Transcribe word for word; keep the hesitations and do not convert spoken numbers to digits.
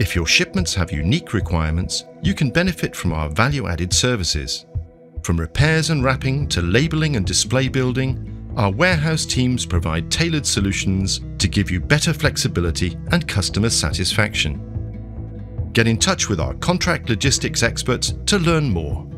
If your shipments have unique requirements, you can benefit from our value-added services. From repairs and wrapping to labeling and display building, our warehouse teams provide tailored solutions to give you better flexibility and customer satisfaction. Get in touch with our contract logistics experts to learn more.